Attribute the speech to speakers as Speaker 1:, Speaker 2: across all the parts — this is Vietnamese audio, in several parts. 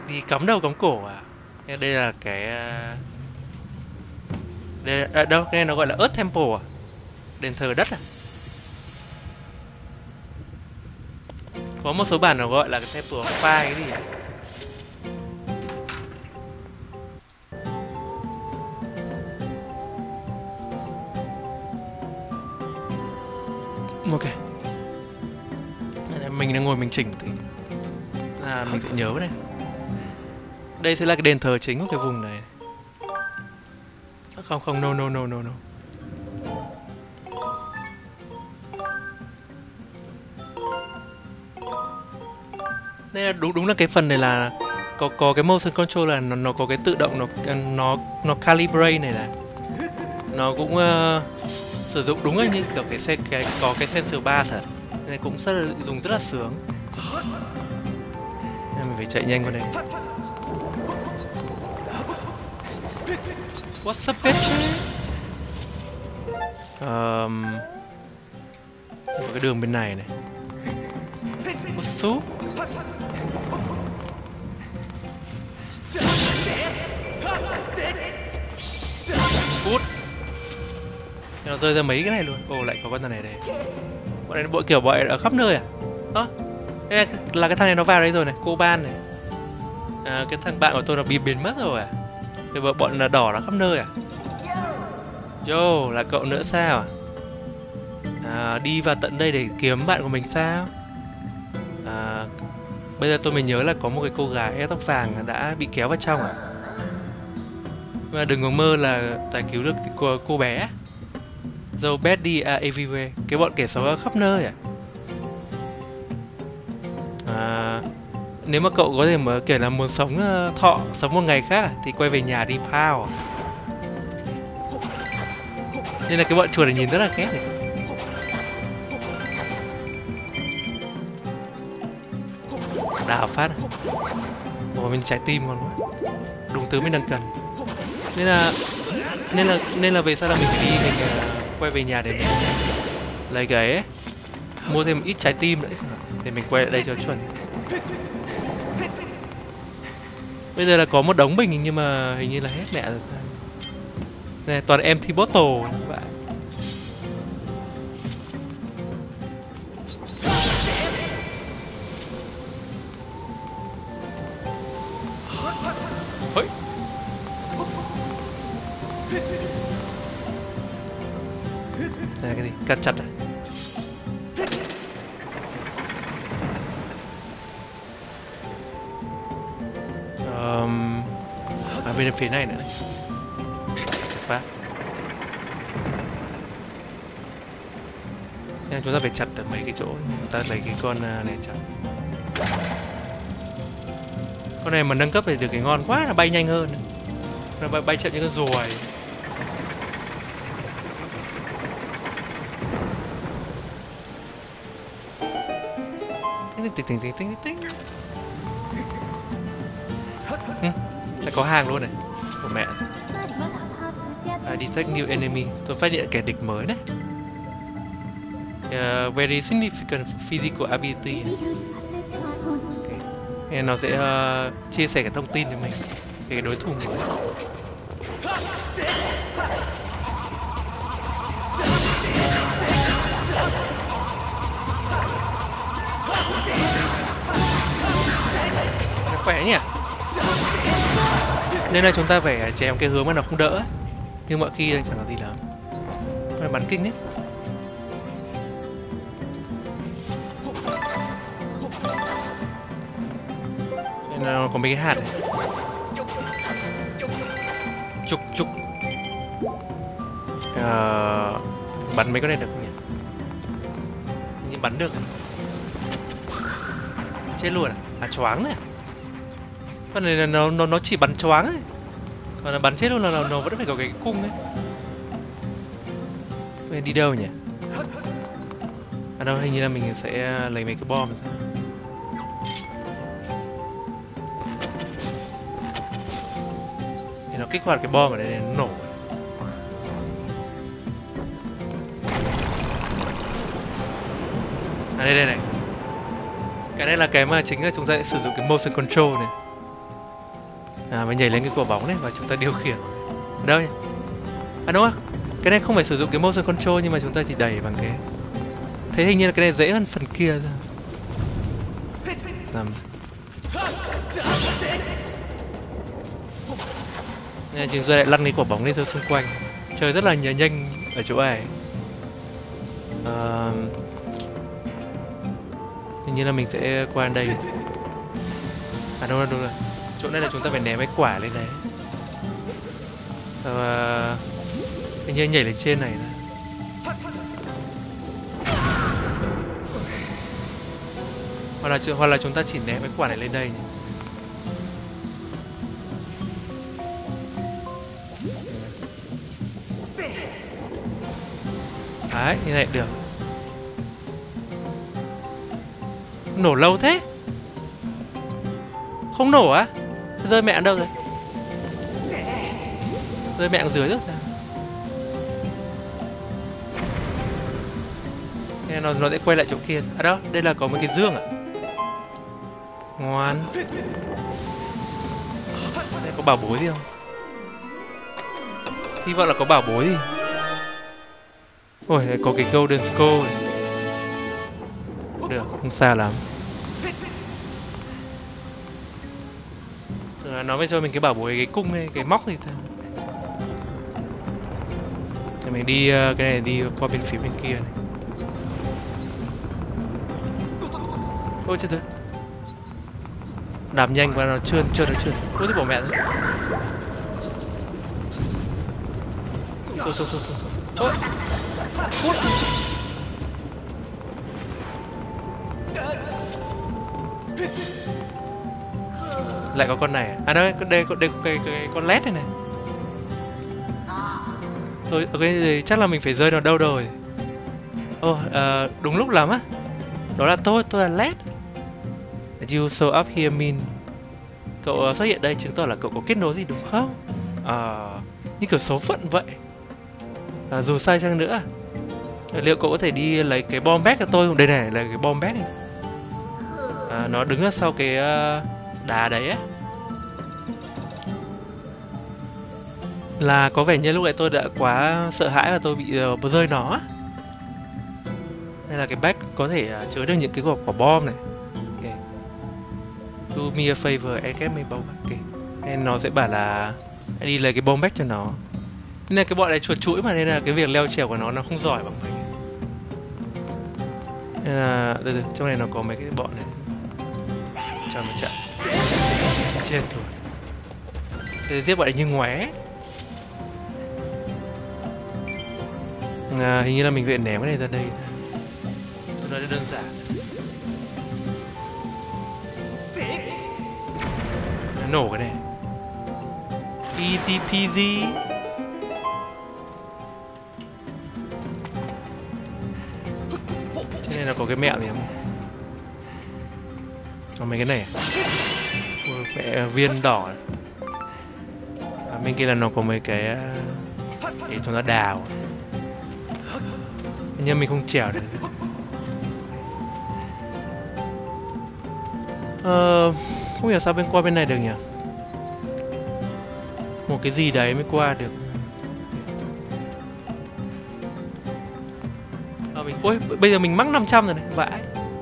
Speaker 1: Đi cắm đầu cắm cổ à? Đây là cái đây đâu, cái này nó gọi là Earth Temple à? Đền thờ đất à? Có một số bản nó gọi là cái Temple of Fire cái gì à? Ok. Mình đang ngồi mình chỉnh thì mình sẽ nhớ này. Đây sẽ là cái đền thờ chính của cái vùng này. Không, no. Đây là đúng là cái phần này là có cái motion control là nó có cái tự động nó calibrate này là nó cũng sử dụng đúng như kiểu có cái sensor 3 thật. Này cũng dùng rất là sướng. Nên mình phải chạy nhanh qua đây. What's up bitch? Có cái đường bên này này. Một số. Cút. Nó rơi ra mấy cái này luôn. Ồ, lại có con thằng này đây. Bọn này kiểu bọi ở khắp nơi à? Đây là cái thằng này nó vào đây rồi này, cô ban này. Cái thằng bạn của tôi nó bị biến mất rồi à? Cái bọn là đỏ nó khắp nơi à? Yo, là cậu nữa sao à? Đi vào tận đây để kiếm bạn của mình sao? Bây giờ tôi mới nhớ là có một cái cô gái tóc vàng đã bị kéo vào trong à? Mà đừng có mơ là giải cứu được cô bé. Though Betty are everywhere. Cái bọn kẻ xấu ở khắp nơi à? Nếu mà cậu có thể mà kiểu là muốn sống sống một ngày khác thì quay về nhà đi pal. Nên là cái bọn chuột này nhìn rất là ghét này. Đào phát. Ủa, mình trái tim còn quá. Đúng thứ mình đang cần. Nên là về sau là mình phải đi, mình quay về nhà để mình lấy cái ấy, mua thêm ít trái tim nữa để mình quay lại đây cho chuẩn. Bây giờ là có một đống bình nhưng mà hình như là hết mẹ rồi. Này toàn empty bottle các bạn. Ôi. Này cái gì? Cắt chặt à? Bên phía này nữa. Phát. Nên chúng ta phải chặt ở mấy cái chỗ. Chúng ta lấy cái con này chặt. Con này mà nâng cấp thì được cái ngon quá, là bay nhanh hơn. Nó bay chậm như con ruồi. Tính. Lại có hàng luôn này. Của mẹ. Detect new enemy. Tôi phát hiện kẻ địch mới đấy. Very significant physical ability. Okay. Nó sẽ chia sẻ cái thông tin với mình về cái đối thủ mới. Nó khỏe nhỉ? Nên là chúng ta phải chém cái hướng mà nó không đỡ. Nhưng mọi khi chẳng có gì lắm. Phải bắn kinh đấy. Nên là nó có mấy cái hạt này. Chục. Bắn mấy con này được không nhỉ? Nhưng bắn được. Chết luôn à? À choáng này à? Con này là nó chỉ bắn choáng ấy. Còn là bắn chết luôn là nó vẫn phải có cái cung ấy. Bây giờ đi đâu nhỉ? À đâu, hình như là mình sẽ lấy mấy cái bom rồi. Thì nó kích hoạt cái bom ở đây để nó nổ. À đây này. Cái này là cái mà chính là chúng ta sẽ sử dụng cái motion control này. và nhảy lên cái quả bóng này và chúng ta điều khiển. Đâu nhỉ? À đúng không? Cái này không phải sử dụng cái motion control nhưng mà chúng ta chỉ đẩy bằng cái. Thế hình như là cái này dễ hơn phần kia ra. Làm. Nên chúng ta lại lăn cái quả bóng lên ra xung quanh. Chơi rất là nhanh ở chỗ này. Hình như là mình sẽ qua đây. À đúng rồi. Chỗ này là chúng ta phải ném cái quả lên đấy. Hình như nhảy lên trên này nữa. Hoặc là chúng ta chỉ ném cái quả này lên đây nhỉ? Đấy, như này được. Nổ lâu thế? Không nổ á? Thế rơi mẹ ở đâu rồi? Rơi mẹ ở dưới rồi sao? Nên nó sẽ quay lại chỗ kia. À đâu, đây là có một cái dương ạ. Ngoan. Đây có bảo bối gì không? Hy vọng là có bảo bối gì. Ôi, đây có cái Golden Skull này. Được, không xa lắm. Nó mới cho mình cái bảo bối, cái cung này, cái móc gì thôi. Thì mình đi, cái này đi qua bên phía bên kia này. Ôi chết rồi. Đạp nhanh và nó trơn. Ôi thế bỏ mẹ rồi. Xô. Ôi. Cút. Lại có con này à? À đây có cái con led này. Thôi, ok thì chắc là mình phải rơi vào đâu rồi. Đúng lúc lắm á. Đó là tôi là led. You show up here mean. Cậu xuất hiện đây chứng tỏ là cậu có kết nối gì đúng không? Như kiểu số phận vậy. Dù sao chăng nữa, liệu cậu có thể đi lấy cái bom bét cho tôi không? Đây này là cái bom bét này. Nó đứng ở sau cái đá đấy ấy. Là có vẻ như lúc nãy tôi đã quá sợ hãi và tôi bị rơi nó. Đây là cái bag có thể chứa được những cái quả bom này. Okay. Do me a favor and get me bomb. Okay. Nên nó sẽ bảo là hãy đi lấy cái bom bag cho nó. Nên là cái bọn này chuột chuỗi mà, nên là cái việc leo trèo của nó không giỏi bằng mình. Nên là từ trong này nó có mấy cái bọn này. Cho nó chạy. Chết rồi. Thế giết bọn này như ngoé. Hình như là mình phải ném cái này ra đây. Nó đơn giản. Nó nổ cái này. Easy peasy. Thế này là có cái mẹo gì không? Có mấy cái này. Mẹ viên đỏ. Bên kia là nó có mấy cái để chúng ta đào. Nhưng mình không trèo được. Không hiểu sao qua bên này được nhỉ? Một cái gì đấy mới qua được. Ôi, bây giờ mình mắc 500 rồi này, vãi.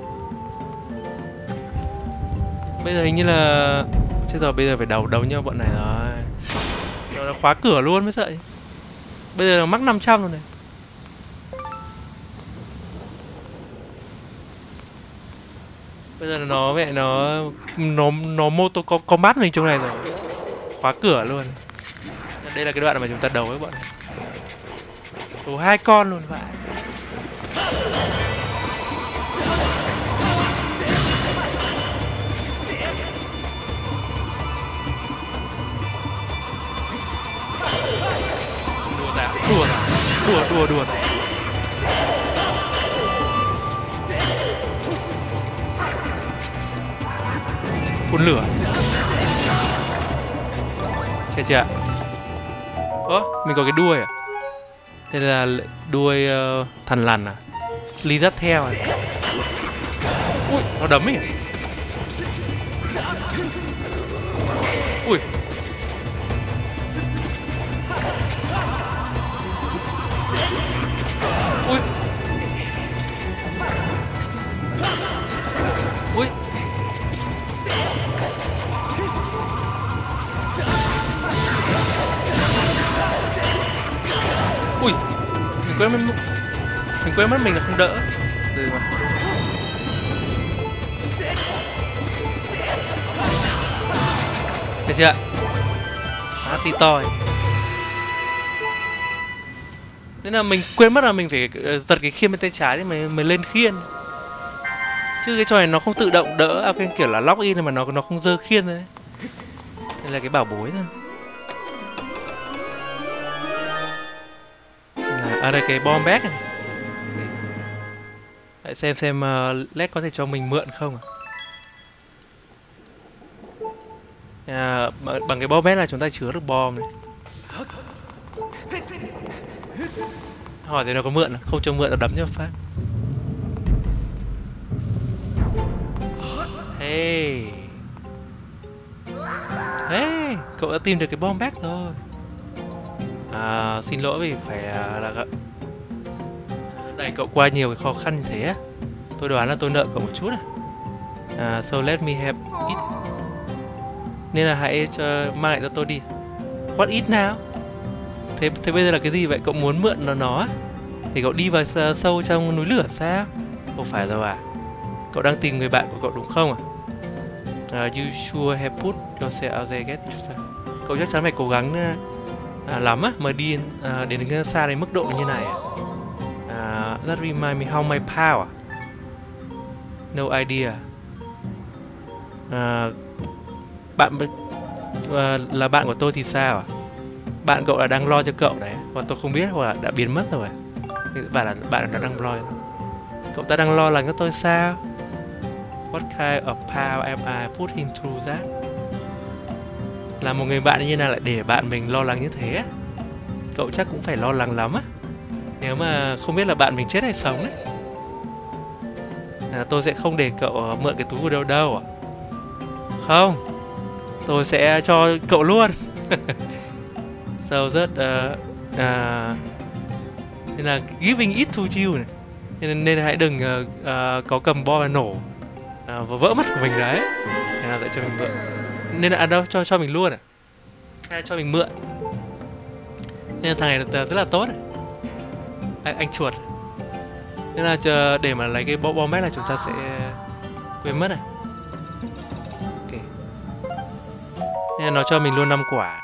Speaker 1: Bây giờ hình như là chết rồi, bây giờ phải đấu nhau bọn này rồi. Nó khóa cửa luôn mới sợ. Bây giờ nó mắc 500 rồi này. Bây giờ nó mẹ nó moto có mát mình trong này rồi. Khóa cửa luôn. Đây là cái đoạn mà chúng ta đấu với bọn này. Đấu 2 con luôn vậy. Đùa. Phun lửa. Chết chưa? Mình có cái đuôi à? Đây là đuôi thằn lằn à? Ly dắt theo này. Ui, nó đấm mình à? Ui, quên mất mình là không đỡ. Từ mà. Thấy chưa? Má tí toi. Nên là mình quên mất là mình phải giật cái khiên bên tay trái để mới lên khiên. Chứ cái trò này nó không tự động đỡ, cái kiểu là lock in mà nó không giơ khiên thôi đấy. Đây là cái bảo bối thôi. À đây cái bom bét này. Hãy xem Led có thể cho mình mượn không bằng cái bom bét là chúng ta chứa được bom này. Hỏi thì nó có mượn không, cho mượn là đấm cho phát. Hey, hey, cậu đã tìm được cái bom bét rồi. Xin lỗi vì phải đẩy cậu qua nhiều cái khó khăn như thế á. Tôi đoán là tôi nợ cậu một chút so let me have it. Nên là hãy mang lại cho tôi đi. What it nào? Thế bây giờ là cái gì vậy? Cậu muốn mượn nó thì cậu đi vào sâu trong núi lửa sao? Không phải rồi à? Cậu đang tìm người bạn của cậu đúng không You sure have put yourself out there, get it. Cậu chắc chắn phải cố gắng lắm mới đi đến xa đến mức độ như này That remind me how my power. No idea. Bạn là bạn của tôi thì sao Bạn cậu là đang lo cho cậu đấy, và tôi không biết hoặc là đã biến mất rồi. Bạn là bạn đã đang lo. Cậu ta đang lo lắng cho tôi sao? What kind of power am I putting through that? Là một người bạn như nào lại để bạn mình lo lắng như thế? Cậu chắc cũng phải lo lắng lắm nếu mà không biết là bạn mình chết hay sống đấy. Tôi sẽ không để cậu mượn cái túi của đâu Không, tôi sẽ cho cậu luôn. So rất nên là giving it to you này. Nên hãy đừng có cầm bom và nổ và vỡ mắt của mình đấy. Nên là sẽ cho mình mượn. Nên là đâu cho mình luôn hay là cho mình mượn. Nên là thằng này rất là tốt anh chuột. Nên là để mà lấy cái bom bét là chúng ta sẽ quên mất Okay. Nên là nó cho mình luôn 5 quả.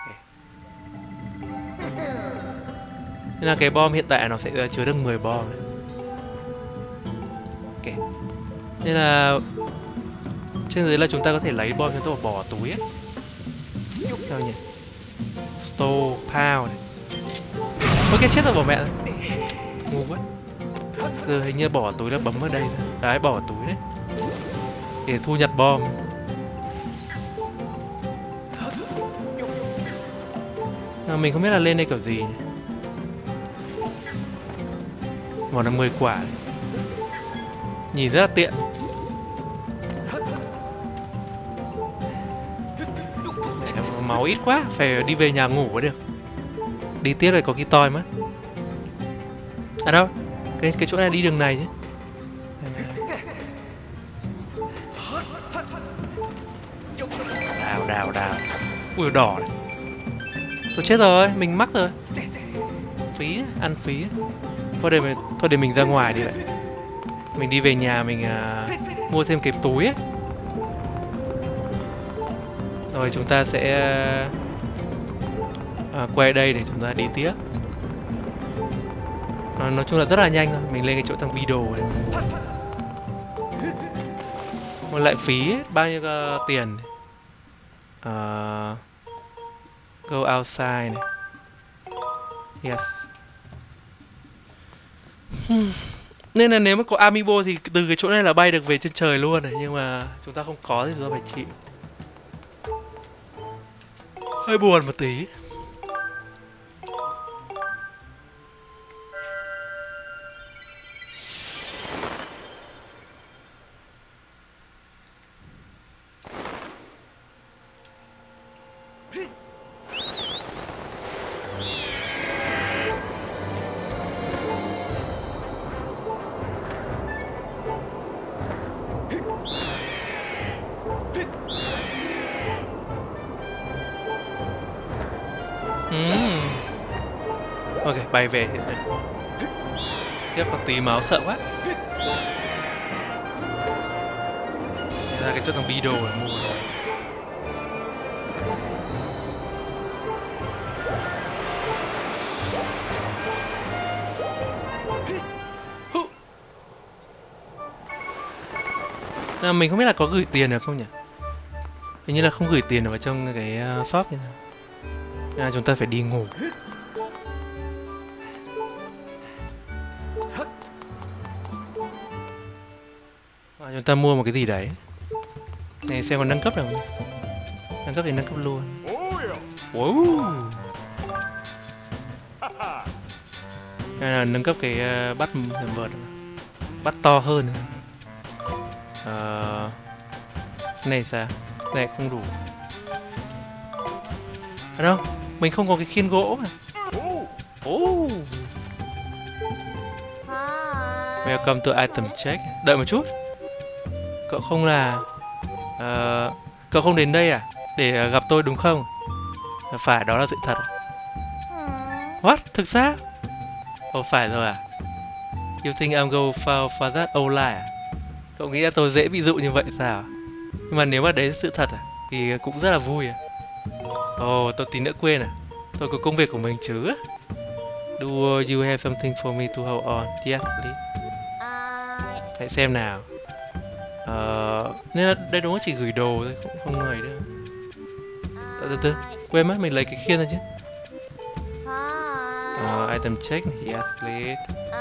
Speaker 1: Nên là cái bom hiện tại nó sẽ chứa được 10 bom. Nên là trên dưới là chúng ta có thể lấy bom cho tôi bỏ túi sao nhỉ? Store pound này. Ôi cái chết rồi bỏ mẹ rồi. Ngu quá. Giờ hình như bỏ túi là bấm ở đây thôi. Đấy, bỏ túi đấy để thu nhặt bom. Mình không biết là lên đây kiểu gì nhỉ? Bỏ là 10 quả này. Nhìn rất là tiện. Mẹ, máu ít quá, phải đi về nhà ngủ mới được. Đi tiếp rồi có khi toi mất. À đâu, cái chỗ này đi đường này chứ. Đào. Ui đỏ này. Tôi chết rồi, mình mắc rồi. Phí, ăn phí. Thôi để mình ra ngoài đi vậy. Mình đi về nhà mình mua thêm cái túi ấy. Rồi chúng ta sẽ quay đây để chúng ta đi tiếp. Nói chung là rất là nhanh thôi. Mình lên cái chỗ thằng Beedle này. Một lại phí ấy, bao nhiêu tiền go outside này. Yes. Nên là nếu mà có amiibo thì từ cái chỗ này là bay được về trên trời luôn này. Nhưng mà chúng ta không có thì chúng ta phải chịu. Hơi buồn một tí. Ok, bay về hiện tại. Khiếp, con tí máu sợ quá. Ra cái chỗ thằng bi đồ để mua. Mình không biết là có gửi tiền được không nhỉ? Hình như là không gửi tiền vào trong cái shop như thế nào. Nên là chúng ta phải đi ngủ. Chúng ta mua một cái gì đấy. Này xem còn nâng cấp được không? Nâng cấp thì nâng cấp luôn. Wow. Đây là nâng cấp cái bắt vợt, bắt to hơn. Này sao? Này không đủ. À đâu? Mình không có cái khiên gỗ mà. Welcome to item check. Đợi một chút. Cậu không là cậu không đến đây à? Để gặp tôi đúng không? Phải, đó là sự thật. What? Thực ra? Ồ, phải rồi à? You think I'm go for that old lie à? Cậu nghĩ là tôi dễ bị dụ như vậy sao? Nhưng mà nếu mà đấy là sự thật à? Thì cũng rất là vui à? Ồ, tôi tí nữa quên à? Tôi có công việc của mình chứ. Do you have something for me to hold on? Yes, please. Hãy xem nào. Nên là đây đúng là chỉ gửi đồ thôi, cũng không người đâu. Từ quên mất mình lấy cái khiên ra chứ. Item check, yes please.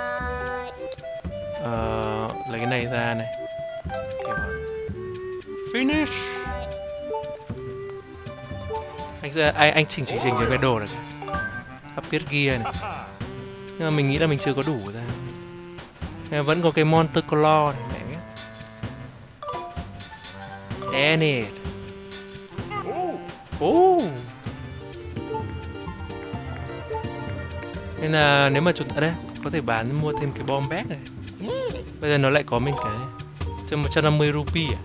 Speaker 1: Lấy cái này ra này. Finish. Anh chỉnh cho cái đồ này. Upgrade gear này. Nhưng mà mình nghĩ là mình chưa có đủ ra. Nên vẫn có cái Monster Claw này. Nè. Nên là nếu mà chúng ta đây có thể bán mua thêm cái bom bag này. Bây giờ nó lại có mình cái cho 150 rupee à?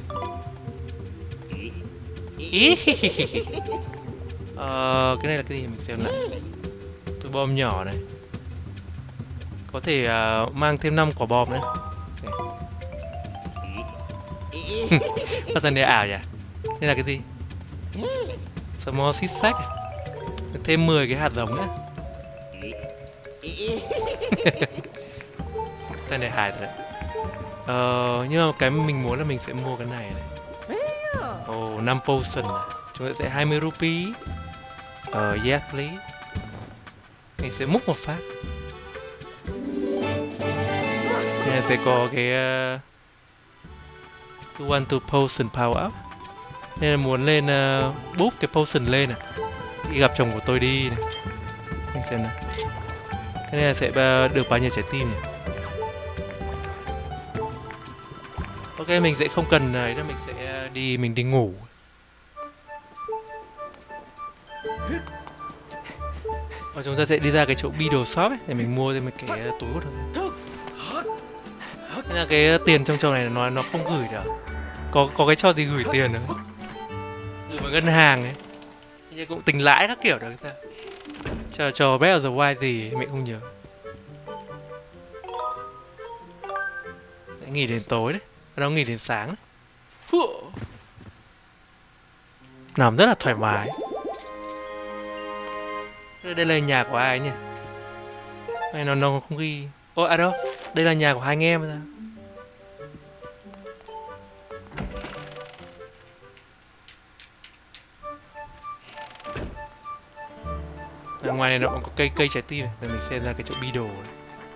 Speaker 1: Cái này là cái gì mình xem lại. Túi bom nhỏ này. Có thể mang thêm 5 quả bom nữa. Có tên này ảo nhỉ? Đây là cái gì? Small seed sack à? Thêm 10 cái hạt giống nữa. Tên này hài thật đấy. Nhưng mà cái mình muốn là mình sẽ mua cái này này. 5 potion này. Chúng ta sẽ 20 rupee. Yes please. Mình sẽ múc một phát. Nên sẽ có cái want to potion power up. Nên là muốn lên boost cái potion lên này. Đi gặp chồng của tôi đi này. Mình xem nào. Cái này sẽ được bao nhiêu trái tim nhỉ? Ok, mình sẽ không cần này đâu, mình sẽ mình đi ngủ. Và chúng ta sẽ đi ra cái chỗ Beedle Shop ấy để mình mua thêm cái túi của nó. Nên là cái tiền trong trò này nó không gửi được. Có cái trò gì gửi tiền nữa. Gửi vào ngân hàng ấy. Nhưng cũng tính lãi các kiểu được ta. Trò Breath of the Wild gì mình không nhớ. Để nghỉ đến tối đấy. Nó nghỉ đến sáng đấy. Nằm rất là thoải mái. Đây là nhà của ai nhỉ? Này nó không ghi. Ô à đâu? Đây là nhà của hai anh em ra. Ở ngoài này nó còn có cây trái tim này. Rồi mình xem ra cái chỗ Beedle này.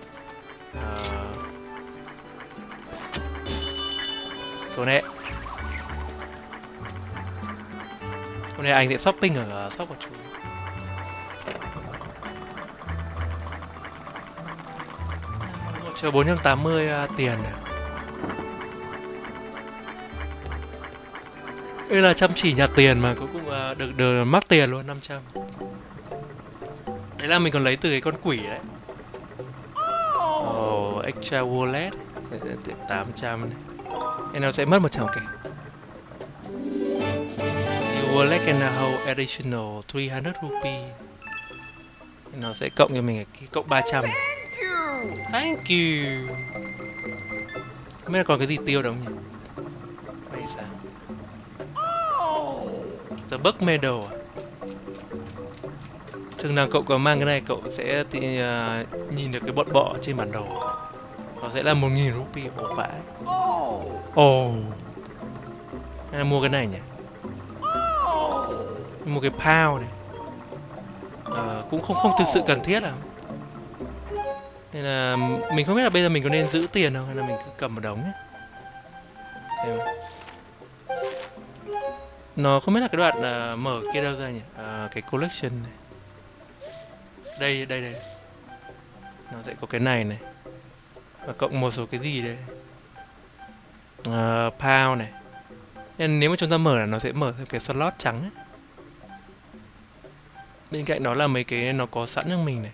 Speaker 1: Số này. Hôm nay anh sẽ shopping ở shop của chú. Chờ 480 tiền này. Đây là chăm chỉ nhặt tiền mà cuối cùng được mắc tiền luôn, 500. Đấy là mình còn lấy từ cái con quỷ đấy. Extra wallet 800 này. Nên nó sẽ mất 100 cái. Your wallet can hold additional 300 rupee. Nó sẽ cộng cho mình cái cộng 300. Thank you. Không biết là còn cái gì tiêu đâu nhỉ? Vậy sao? The Bug Medal à? Chừng nào cậu có mang cái này cậu sẽ nhìn được cái bọn bọ trên bản đồ. Nó sẽ là 1000 rupee. Ồ vãi. Ồ. Hay là mua cái này nhỉ? Mua cái pound này. Cũng không thực sự cần thiết lắm. Nên là mình không biết là bây giờ mình có nên giữ tiền không hay là mình cứ cầm một đống nhé. Xem. Nó không biết là cái đoạn mở kia đâu ra nhỉ? Cái collection này. Đây. Nó sẽ có cái này này. Và cộng một số cái gì đây. Pound này. Nên nếu mà chúng ta mở là nó sẽ mở thêm cái slot trắng ấy. Bên cạnh đó là mấy cái nó có sẵn cho mình này.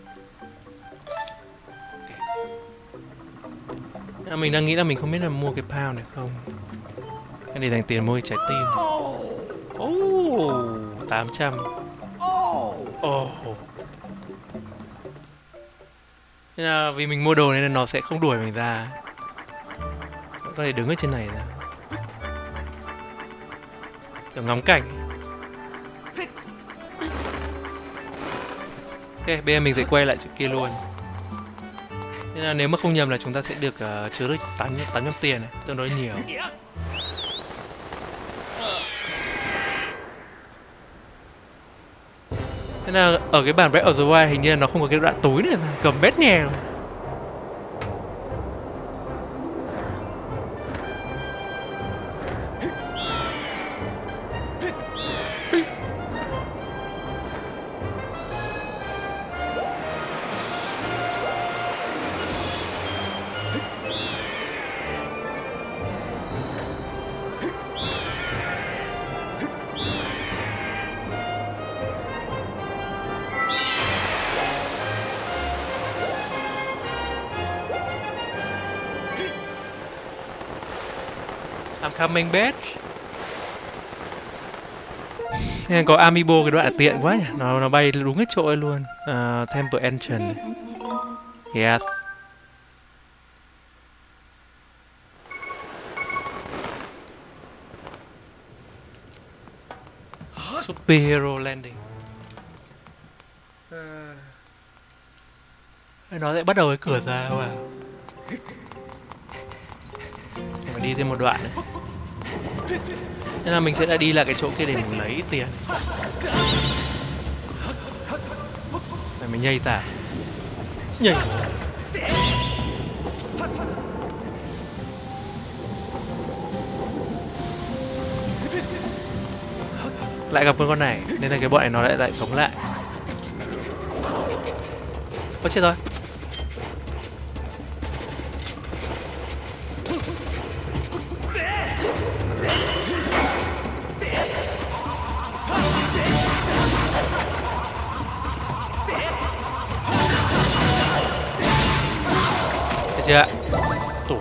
Speaker 1: Mình đang nghĩ là mình không biết là mua cái pound này không. Cái này thành tiền mua cái trái tim. 800. Thế là vì mình mua đồ nên là nó sẽ không đuổi mình ra. Có thể đứng ở trên này ra. Kiểu ngắm cảnh. Ok, bây giờ mình sẽ quay lại chỗ kia luôn. Thế là nếu mà không nhầm là chúng ta sẽ được chứa được 800 tiền này, tương đối nhiều. Thế là ở cái bản Breath of the Wild hình như là nó không có cái đoạn túi này, cầm bét nhè rồi. I'm coming bitch. Có Amiibo cái đoạn tiện quá nhỉ. Nó bay đúng cái chỗ ấy luôn. Temple Entrance. Yes. Superhero Landing. Nó sẽ bắt đầu cái cửa ra vào. Phải đi thêm một đoạn nữa. Nên là mình sẽ lại đi lại cái chỗ kia để mình lấy tiền. Này mình nhây tả. Nhây. Lại gặp con này nên là cái bọn này nó lại sống lại. Ôi chết rồi. Chưa? Tuổi.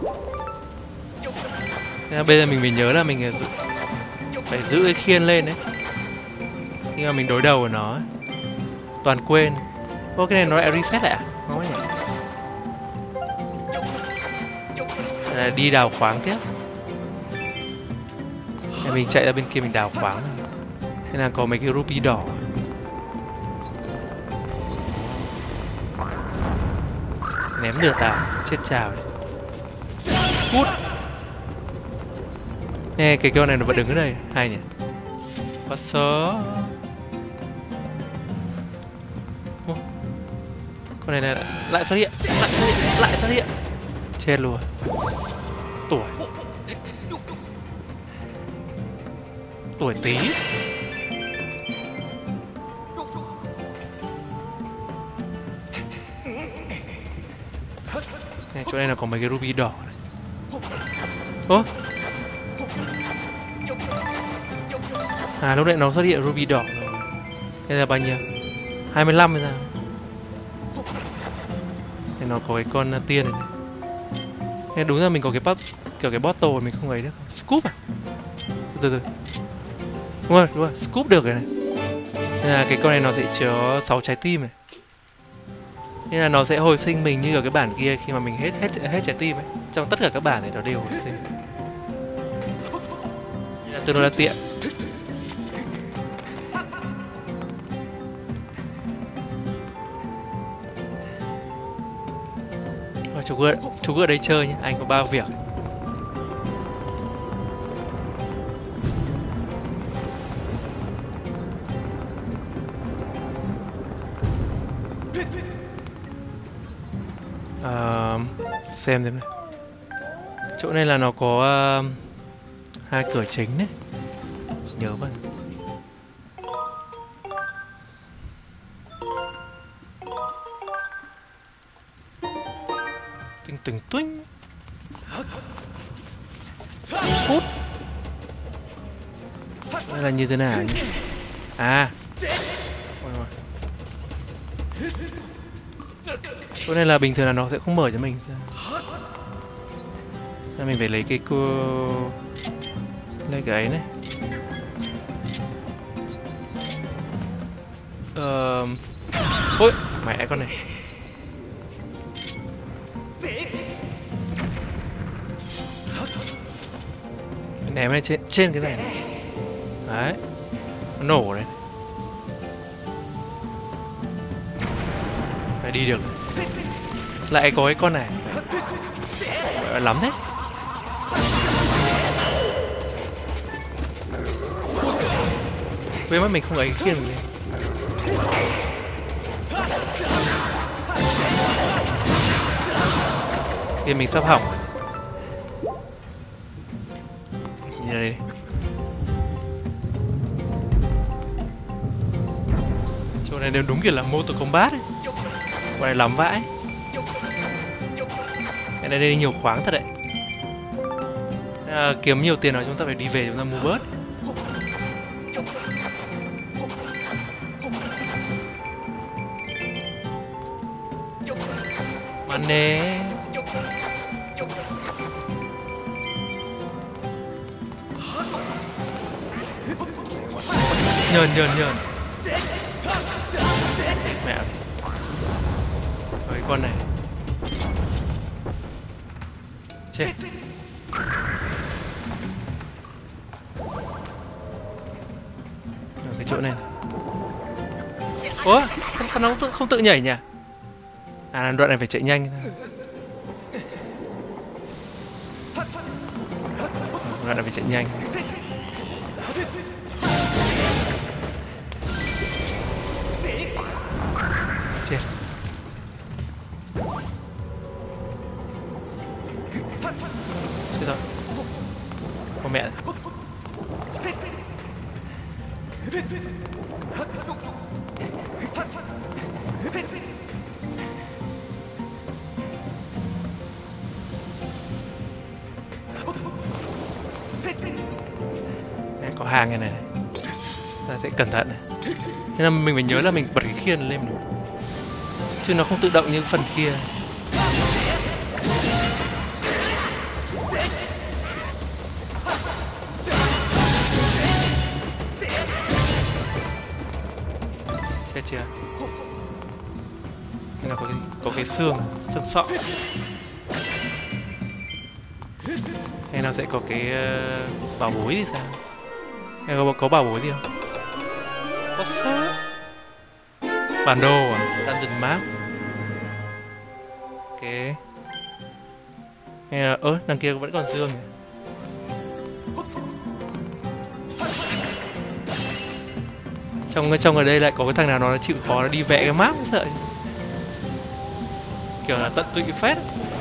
Speaker 1: Bây giờ mình nhớ là mình phải giữ cái khiên lên đấy. Nhưng mà mình đối đầu với nó toàn quên. Ô cái này nó lại reset lại à? Không phải nhỉ? Là đi đào khoáng tiếp. Mình chạy ra bên kia mình đào khoáng. Thế là có mấy cái rupee đỏ. Ném lửa tảo, chết chào đấy. Cút. Nè, cái con này nó vẫn đứng ở đây, hay nhỉ? Có số. Con này lại xuất hiện, lại xuất hiện. Chết luôn. Tuổi tí. Này, chỗ này là có mấy cái ruby đỏ này. Ố. Lúc nãy nó xuất hiện ruby đỏ rồi. Đây là bao nhiêu? 25 hay sao? Đây nó có cái con tiên này. Nên đúng ra mình có cái kiểu cái bottle mình không ấy được. Scoop à? Từ. Đúng rồi, scoop được rồi này. Nên là cái con này nó sẽ chứa 6 trái tim này. Nên là nó sẽ hồi sinh mình như ở cái bản kia khi mà mình hết trái tim ấy. Trong tất cả các bản này nó đều hồi sinh. Nên là tương đối là tiện. Chú cứ ở đây chơi nhé, anh có 3 việc. Xem này. Chỗ này là nó có 2 cửa chính đấy. Nhớ vậy. Tinh tinh tuynh. Hút. Đây là như thế nào nhỉ? À. Chỗ này là bình thường là nó sẽ không mở cho mình. Nên mình phải lấy cái lấy cái ấy này. Ôi, mẹ con này. Ném lên trên cái này này. Đấy. Nó nổ đấy. Phải đi được. Lại có cái con này. Lắm thế. Quên mất mình không ấy kia rồi. Thì mình sắp hỏng. Nhìn đây. Chỗ này đều đúng kiểu là Mortal Kombat ấy. Quả này lắm vãi. Cái này đây nhiều khoáng thật đấy. Kiếm nhiều tiền rồi chúng ta phải đi về chúng ta mua bớt. Money. Nhờn. Mẹ. Cái con này. Chết. Ở cái chỗ này. Ủa? Sao nó không tự nhảy nhỉ? À, đoạn này phải chạy nhanh. Đoạn này phải chạy nhanh. Chết. Chết rồi. Con mẹ. Có hàng này này. Ta sẽ cẩn thận này. Nên là mình phải nhớ là mình bật cái khiên lên được. Chứ nó không tự động như phần kia. Chết chưa? Nên là có cái xương sọ. Hay nó sẽ có cái bảo bối thì sao? Hay có bảo bối gì không? Có sao? Bản đồ à? Dungeon map. Ok. Hay là đằng kia vẫn còn dương. Trong ở đây lại có cái thằng nào nó chịu khó nó đi vẽ cái map sợ. Kiểu là tận tụy phết.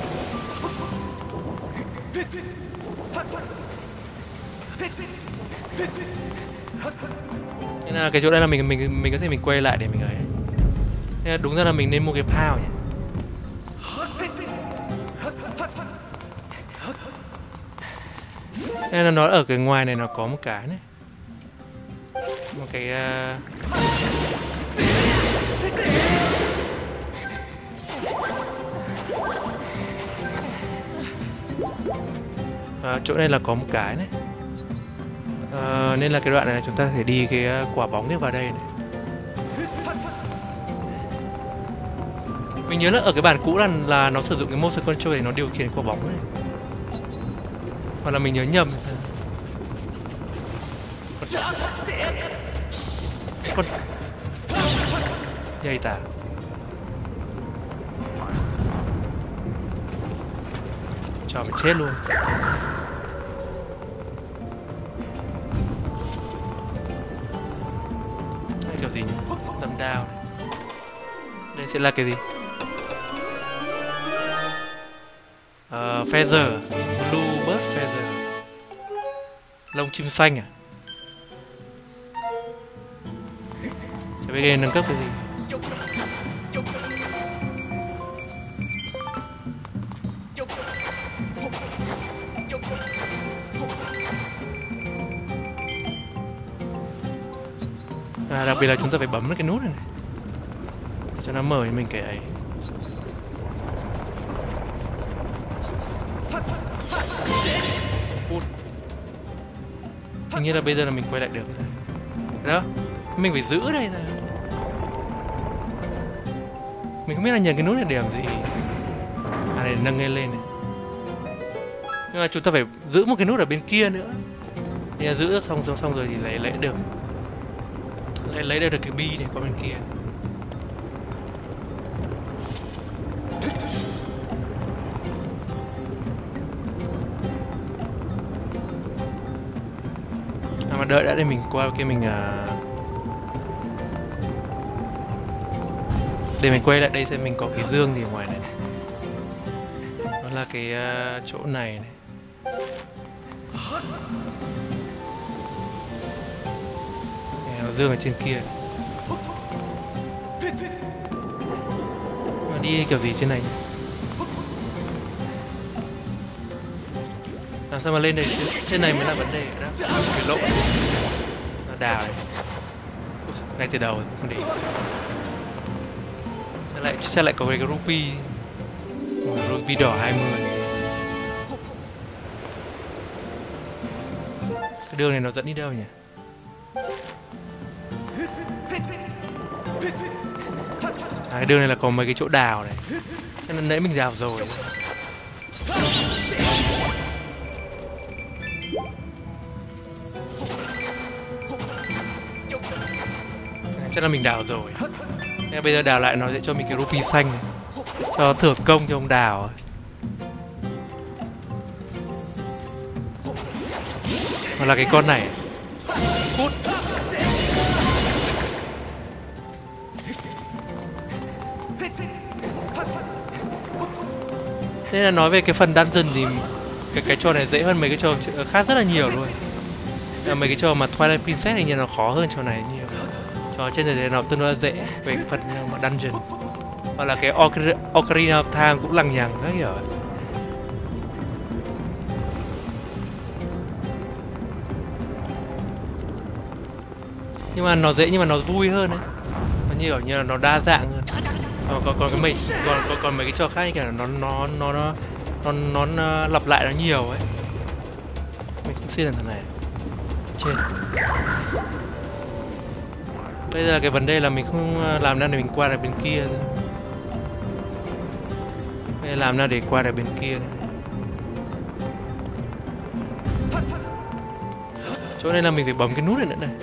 Speaker 1: Nên là cái chỗ đây là mình có thể mình quay lại để mình ấy. Nên là đúng ra là mình nên mua cái phao nhỉ. Nên là nó ở cái ngoài này nó có một cái này. Một cái chỗ này là có một cái này. Nên là cái đoạn này chúng ta phải đi cái quả bóng tiếp vào đây này. Mình nhớ là ở cái bản cũ là nó sử dụng cái motion control để nó điều khiển quả bóng này. Hoặc là mình nhớ nhầm. Con dây tả. Cho mình chết luôn. Đây kiểu gì nhỉ? Đâm đao. Đây sẽ là cái gì? Feather, Bluebird Feather. Lông chim xanh à? Chả biết cái nâng cấp cái gì. Đặc biệt là chúng ta phải bấm cái nút này, cho nó mở cho mình cái ấy. Hình như là bây giờ là mình quay lại được đó. Mình phải giữ đây thôi. Mình không biết là nhấn cái nút này để làm gì. Để nâng lên này. Nhưng mà chúng ta phải giữ một cái nút ở bên kia nữa. Thì là giữ xong rồi thì lấy được. Lấy được cái bi này qua bên kia. Mà đợi đã để mình qua kia mình để mình quay lại đây xem mình có cái dương gì ngoài này. Đó là cái chỗ này này. Dương ở trên kia. Mà đi kiểu gì trên này nhỉ? Làm sao mà lên đây? Trên này mới là vấn đề đó. Cái lỗ nó đào này. Ngay từ đầu không để ý. Chắc lại có cái rupee. Rupee đỏ 20. Cái đường này nó dẫn đi đâu nhỉ? Cái đường này là có mấy cái chỗ đào này. Cho nên nãy mình đào rồi. Chắc là mình đào rồi. Nên bây giờ đào lại nó sẽ cho mình cái rupee xanh này. Cho thưởng công cho ông đào. Hoặc là cái con này. Cút. Nên là nói về cái phần dungeon thì cái trò này dễ hơn mấy cái trò khác rất là nhiều luôn. Mấy cái trò mà Twilight Princess thì nó khó hơn trò này nhiều. Trò trên này nó tương đối dễ về cái phần mà dungeon. Hoặc là cái Ocarina of Time cũng lằng nhằng các kiểu. Nhưng mà nó dễ nhưng mà nó vui hơn đấy. Nó nhiều như là nó đa dạng hơn. Còn cái mình còn mấy cái trò khác như kiểu nó lặp lại nó nhiều ấy. Mình cũng xin là thằng này trên. Bây giờ cái vấn đề là mình không làm nào để mình qua được bên kia thôi. Bây giờ làm nào để qua được bên kia này. Chỗ này là mình phải bấm cái nút này nữa này.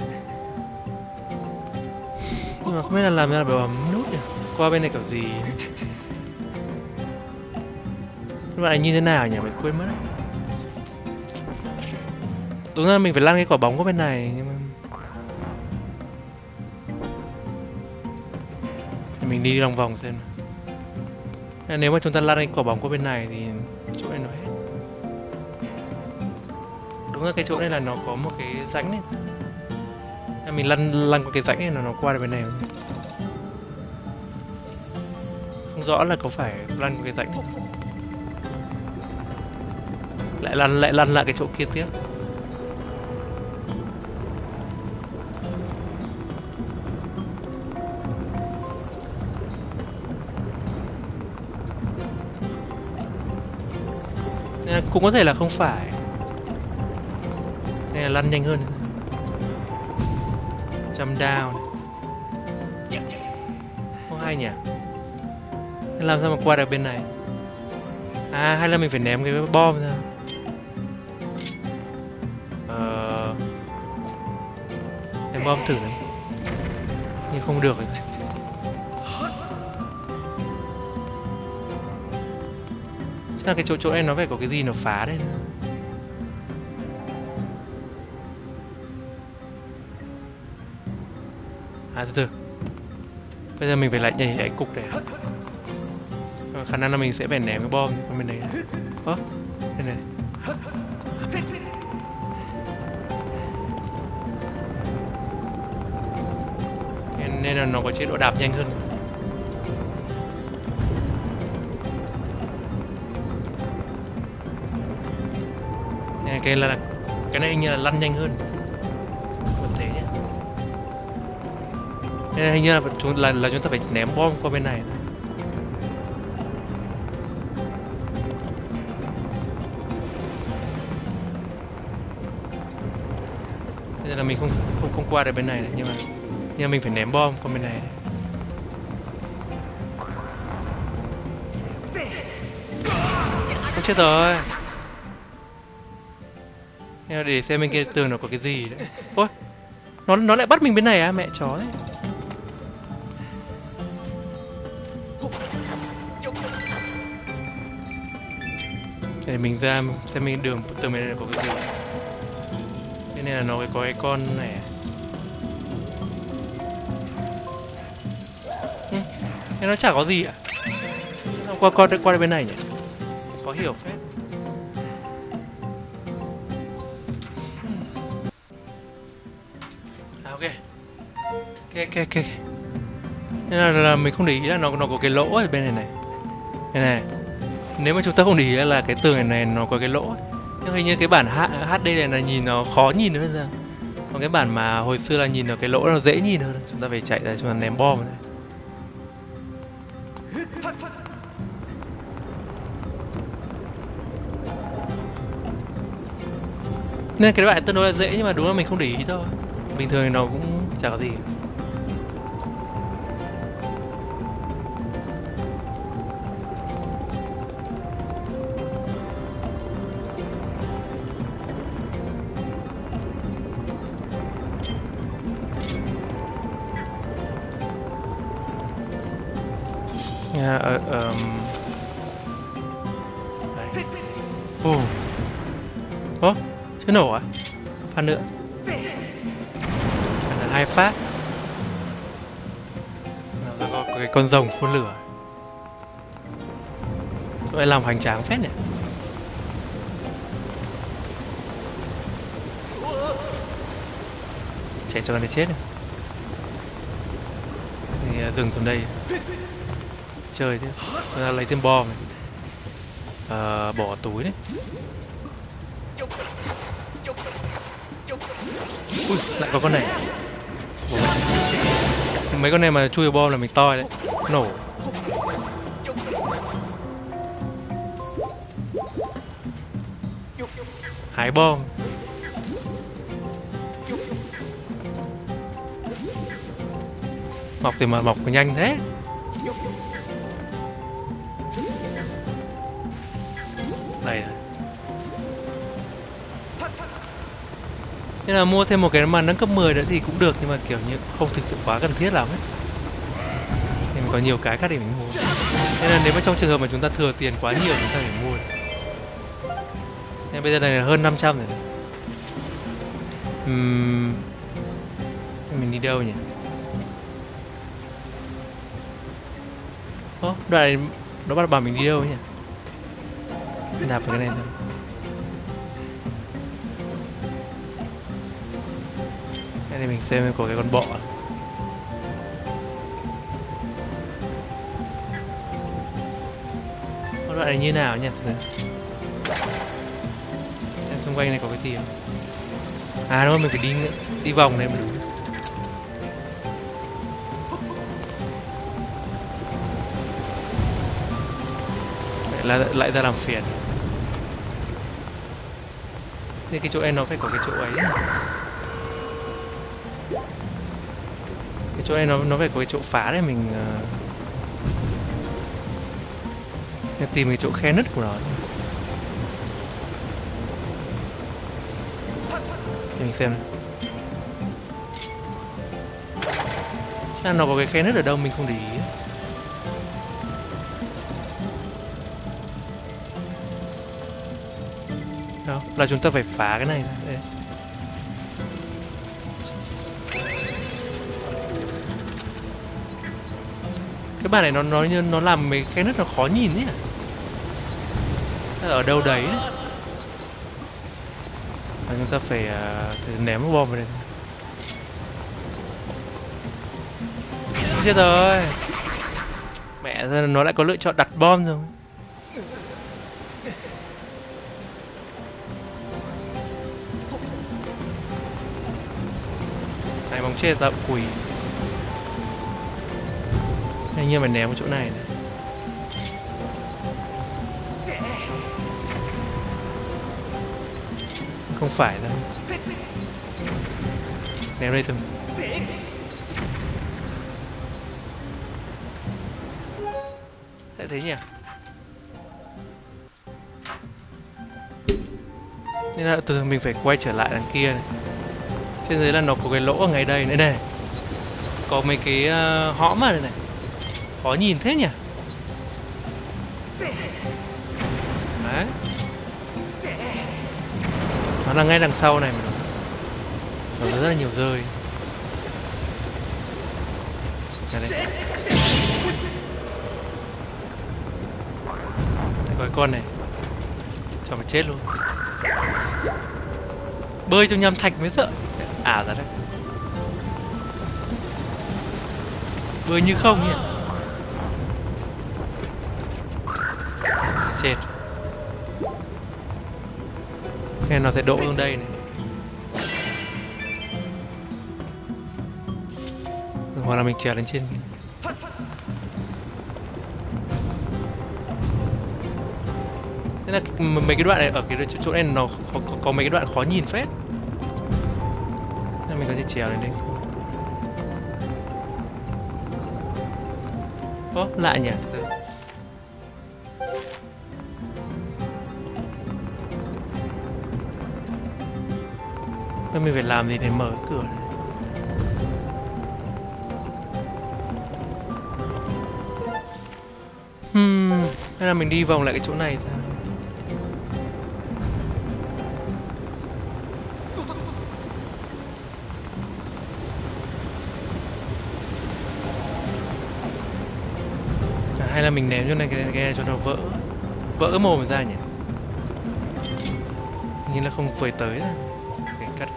Speaker 1: Nhưng mà không biết là làm ra bấm nút nhỉ? Qua bên này kiểu gì? Nhưng mà như thế nào nhỉ? Mình quên mất đấy. Đúng ra mình phải lăn cái quả bóng qua bên này nhưng mà mình đi lòng vòng xem. Nếu mà chúng ta lăn cái quả bóng qua bên này thì chỗ này nó hết. Đúng là cái chỗ này là nó có một cái rãnh này. Mình lăn qua cái rãnh này nó qua được bên này không? Không rõ là có phải lăn qua cái rãnh này. Lại lăn lại cái chỗ kia tiếp. Cũng có thể là không phải. Nên là lăn nhanh hơn. Jump down. Không hay nhỉ? Làm sao mà qua được bên này? À hay là mình phải ném cái bom ra? Ném bom thử này. Nhưng không được rồi. Chắc là cái chỗ này nó phải có cái gì nó phá đấy nữa. À từ từ. Bây giờ mình phải lại nhảy cái cục này. Khả năng là mình sẽ phải ném cái bom bên này. Ơ, đây này. Nên là nó có chế độ đạp nhanh hơn. Này, cái này hình như là lăn nhanh hơn. Vẫn thế nhé. Nên hình như là chúng ta phải ném bom qua bên này. Thế là mình không qua được bên này nhưng mà mình phải ném bom qua bên này. Không chết rồi. Để xem bên kia tường nó có cái gì đấy. Ôi, nó lại bắt mình bên này à, mẹ chó đấy. Để mình ra xem mình đường tường bên này có cái gì. Thế nên là nó có cái con này. Thế nó chả có gì ạ. Sao qua bên này nhỉ? Khó hiểu phết. À ok. Ok. Nên là mình không để ý là nó có cái lỗ ở bên này này. Đây này. Nếu mà chúng ta không để ý là cái tường này nó có cái lỗ. Nhưng hình như cái bản HD này là nhìn nó khó nhìn hơn ra. Còn cái bản mà hồi xưa là nhìn nó cái lỗ nó dễ nhìn hơn. Chúng ta phải chạy ra chúng ta ném bom này. Nên cái đoạn tương đối là dễ nhưng mà đúng là mình không để ý thôi. Bình thường thì nó cũng chả có gì. Ồ, chưa nổ à? Phát nữa. Là 2 phát. Rồi có cái con rồng phun lửa. Chỗ này làm hoành tráng phết nhỉ. Chạy cho con này chết này. Thì dừng xuống đây. Chơi chứ. Chúng ta lấy thêm bom này. Bỏ túi đấy. Ui, lại có con này. Mấy con này mà chui vào bom là mình toi đấy. Nổ. Hái bom. Mọc thì mà mọc nhanh thế. Đây rồi. Nên là mua thêm một cái mà nâng cấp 10 nữa thì cũng được, nhưng mà kiểu như không thực sự quá cần thiết lắm ấy. Nên có nhiều cái khác để mình mua. Nên là nếu mà trong trường hợp mà chúng ta thừa tiền quá nhiều chúng ta phải mua. Nên bây giờ này là hơn 500 rồi này. Mình đi đâu nhỉ? Đoạn này nó bắt bảo mình đi đâu nhỉ? Nạp vào cái này thôi. Đây mình xem có cái con bọ. Đoạn này như nào nhỉ? Xung quanh này có cái gì không? À đúng rồi, mình phải đi vòng này mà đúng. Lại ra làm phiền. Thế cái chỗ này nó phải có cái chỗ ấy. Cái chỗ này nó phải có cái chỗ phá để mình Để tìm cái chỗ khe nứt của nó. Để mình xem này. Chắc nó có cái khe nứt ở đâu mình không để ý. Đâu? Là chúng ta phải phá cái này ra. Đây. Cái bản này nó làm mấy khe nứt nó khó nhìn nhỉ. Ở đâu đấy. Chúng ta phải thử ném một bom vào đây. Chết rồi. Mẹ ra nó lại có lựa chọn đặt bom rồi. Này bóng chết tạo quỷ. Hình như phải ném ở chỗ này này. Không phải đâu. Ném đây thôi. Sẽ thế nhỉ? Nên là từ mình phải quay trở lại đằng kia này. Trên dưới là nó có cái lỗ ở ngay đây nữa này. Có mấy cái hõm ở đây này. Khó nhìn thế nhỉ? Đấy. Nó là ngay đằng sau này mà nó rất là nhiều rơi. Đây đây. Đây có cái con này. Cho mà chết luôn. Bơi trong nham thạch mới sợ. À ra đấy. Bơi như không nhỉ? Chết. Nên nó sẽ đổ xuống đây này. Hoặc là mình trèo lên trên. Thế là mấy cái đoạn này ở cái chỗ này nó có mấy cái đoạn khó nhìn phết. Nên mình có thể trèo lên đây. Ố, lạ nhỉ? Từ từ. Mình phải làm gì để mở cửa này? Hay là mình đi vòng lại cái chỗ này ra. Hay là mình ném cho này cái này cho nó vỡ cái mồm ra nhỉ? Hình như là không vời tới rồi. Để cắt.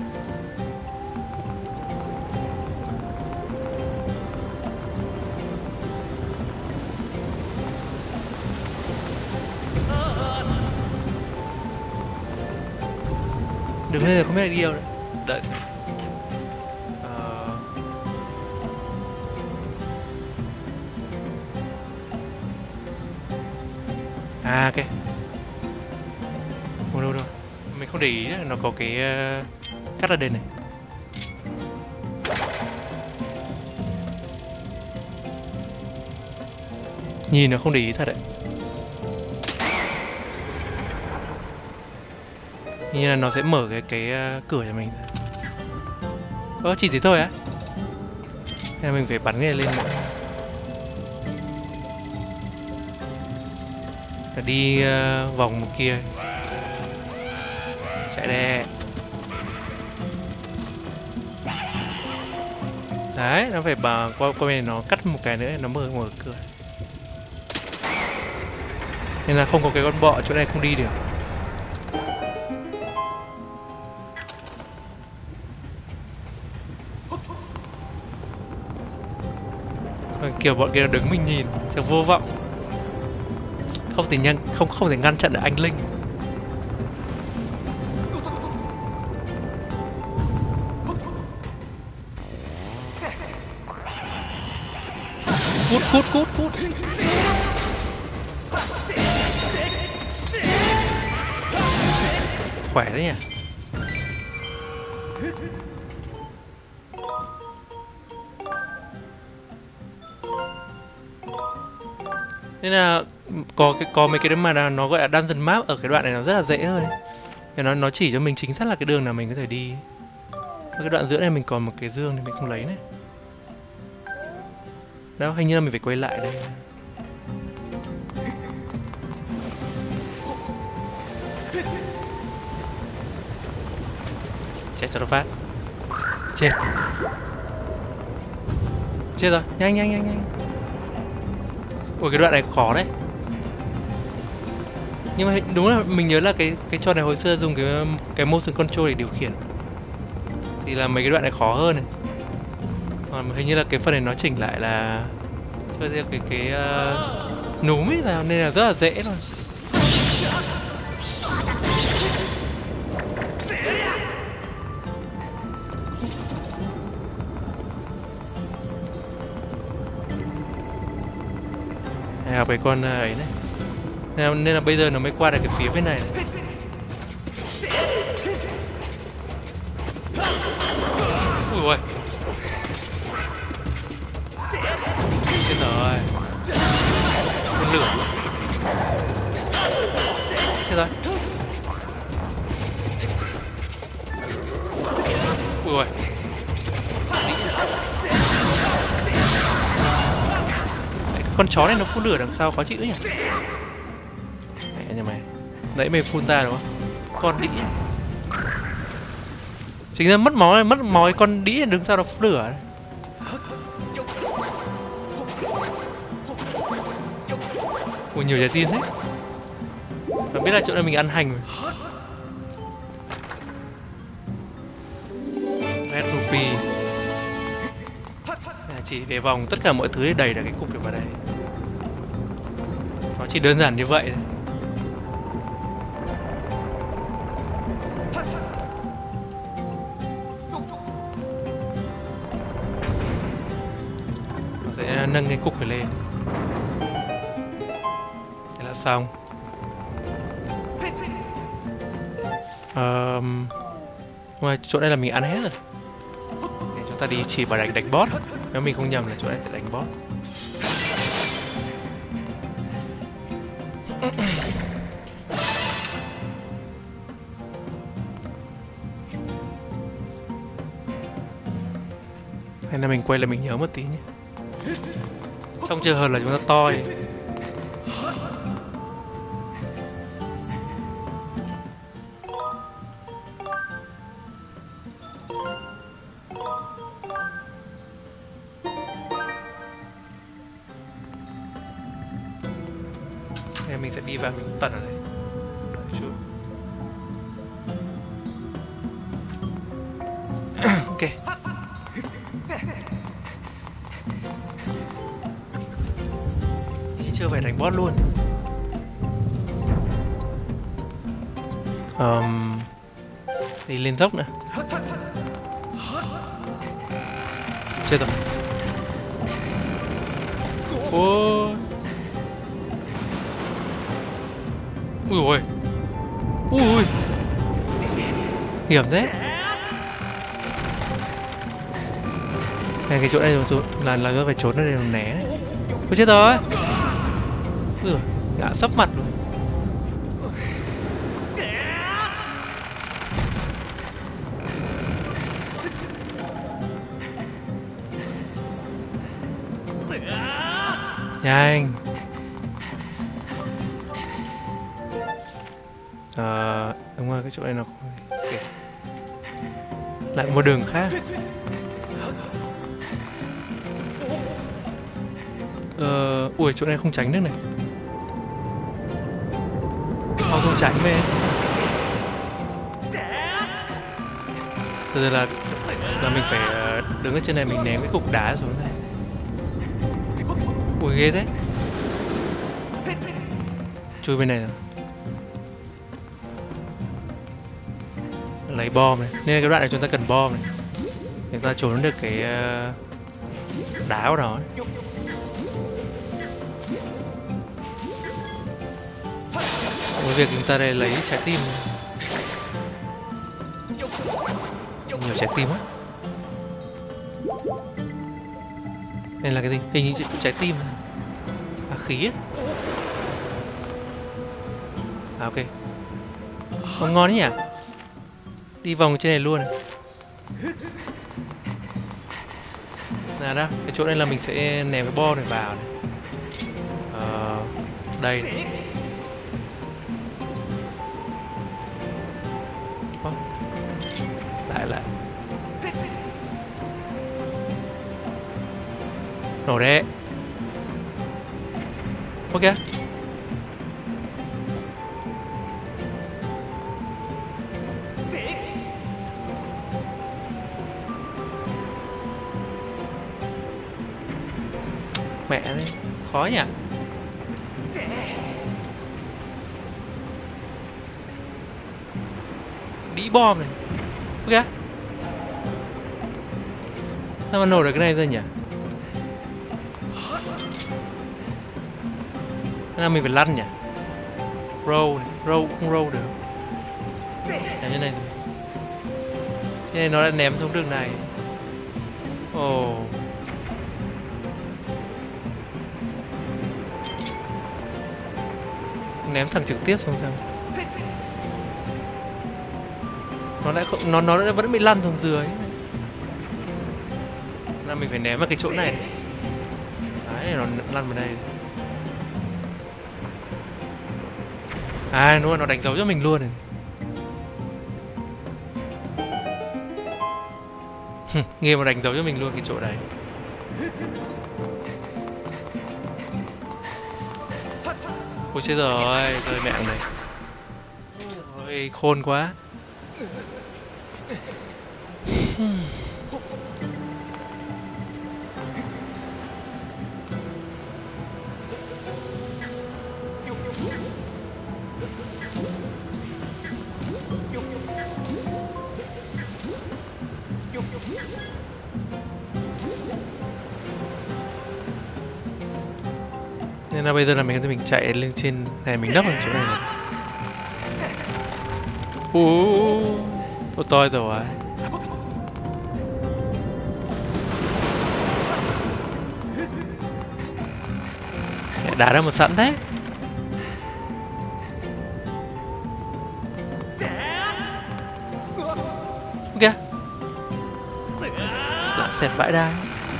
Speaker 1: Đứng lên rồi không biết là đi đâu nữa. Đợi. À ok. Đâu đâu. Mình không để ý nữa. Nó có cái cắt ở đây này. Nhìn nó không để ý thật đấy. Như là nó sẽ mở cái cửa cho mình. Chỉ thế thôi á? Nên mình phải bắn cái này lên nữa. Đi vòng kia. Chạy đây. Đấy, nó phải qua bên này nó cắt một cái nữa nó mở cửa. Nên là không có cái con bọ chỗ này không đi được. Kiểu bọn kia nó đứng mình nhìn chẳng vô vọng. Không thể ngăn chặn được anh Linh. Cút. Khỏe đấy nhỉ. Nên là có mấy cái đấy mà nó gọi là dungeon map ở cái đoạn này nó rất là dễ hơn ấy. Thì nó chỉ cho mình chính xác là cái đường nào mình có thể đi. Ở cái đoạn giữa này mình còn một cái dương thì mình không lấy này. Đó, hình như là mình phải quay lại đây. Chết cho nó phát. Chết. Chết rồi, nhanh. Ôi cái đoạn này khó đấy. Nhưng mà đúng là mình nhớ là cái trò này hồi xưa dùng cái motion control để điều khiển. Thì là mấy cái đoạn này khó hơn này. Còn hình như là cái phần này nó chỉnh lại là chơi theo cái núm ấy nào nên là rất là dễ thôi. Học cái con ấy này. Nên là bây giờ nó mới qua được cái phía bên này, này. Ui ôi. Chết rồi. Con lửa. Chết rồi. Ui ôi. Con chó này nó phun lửa đằng sau khó chịu nhỉ. Mẹ nhà mày. Nãy mày phun ta đúng không? Con đĩ. Chính ra mất máu con đĩ đứng sau đó phun lửa này. Ui nhiều trái tim thế. Và biết là chỗ này mình ăn hành rồi. Red rupee. Chỉ để vòng tất cả mọi thứ để đẩy được cái cục này vào đây. Nó chỉ đơn giản như vậy thôi. Nó sẽ nâng cái cục này lên. Thế là xong. Ngoài chỗ này là mình ăn hết rồi. Để chúng ta đi chỉ vào đánh boss. Nếu mình không nhầm là chỗ này sẽ đánh boss. Hay là mình quay lại mình nhớ một tí nhé. Trong trường hợp là chúng ta toi. Mình sẽ đi vào mình tận ở đây. Ok. Chưa phải đánh boss luôn. Đi lên dốc nữa. Chết rồi. Ôi. Ui ôi. Ui. Hiểm thế. Này cái chỗ này là nó phải trốn ở đây làm né này. Ôi chết rồi. Ui, ngã sấp mặt rồi. Nhanh. Đúng rồi, cái chỗ này nó okay. Lại một đường khác. Ui, chỗ này không tránh được này. Không tránh về. Từ là mình phải đứng ở trên này mình ném cái cục đá xuống này. Ui ghê thế. Chui bên này rồi. Lấy bom này. Nên cái đoạn này chúng ta cần bom này. Để chúng ta trốn được cái đá của nó này. Với việc chúng ta đây lấy trái tim. Nhiều trái tim á. Đây là cái gì? Hình như trái tim. À khí á. À ok. Không ngon nhỉ? Đi vòng trên này luôn. Nào đó, cái chỗ này là mình sẽ ném cái bo này vào này. Đây này. Lại nổ đấy. Ok. Mẹ đấy, khó nhỉ. Đĩ bom này. Ok. Sao mà nổ được cái này ra nhỉ? Thế là mình phải lăn nhỉ? Roll này, roll cũng không roll được. Như này. Thế này nó đã ném xuống đường này. Ồ. Ném thẳng trực tiếp xuống thằng. Nó lại không, nó vẫn bị lăn xuống dưới. Là mình phải ném vào cái chỗ này. Đấy, nó lăn vào đây. À, nó đánh dấu cho mình luôn này. Nghe mà đánh dấu cho mình luôn cái chỗ đấy. Ôi chết rồi, rơi mẹ này. Ôi, khôn quá. Nên là bây giờ là mình chạy lên trên này, mình nấp ở chỗ này. Tôi rồi. Mẹ đá ra một sẵn thế. Ok. Lại xẹt vãi đai.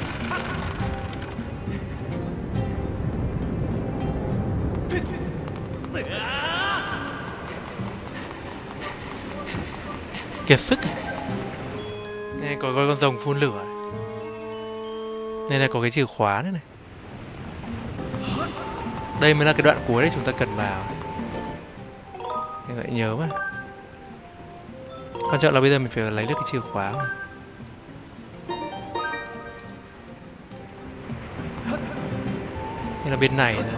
Speaker 1: Kiệt sức. Đây có con rồng phun lửa. Đây là có cái chìa khóa nữa này. Đây mới là cái đoạn cuối đấy chúng ta cần vào. Anh lại nhớ mà. Quan trọng là bây giờ mình phải lấy được cái chìa khóa mà. Đây là bên này nữa.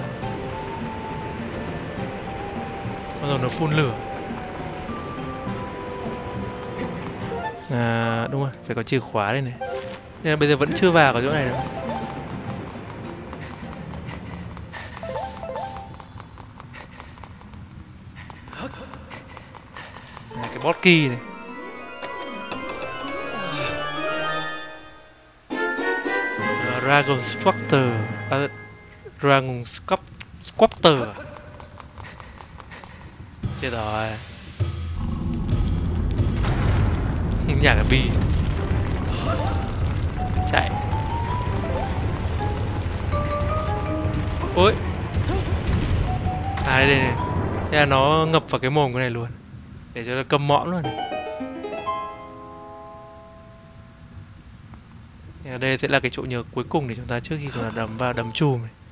Speaker 1: Con rồng nó phun lửa. À, đúng rồi, phải có chìa khóa đây này. Nên là bây giờ vẫn chưa vào cái chỗ này đâu. À, cái bot key này. Dragon Structure. Dragon Sculptor. Chết rồi. Nhà cái bi. Chạy. Ôi. À đây này. Thế là nó ngập vào cái mồm cái này luôn. Để cho nó câm mõm luôn. Đây sẽ là cái chỗ nhớ cuối cùng để chúng ta trước khi chúng ta đấm vào đấm chùm này.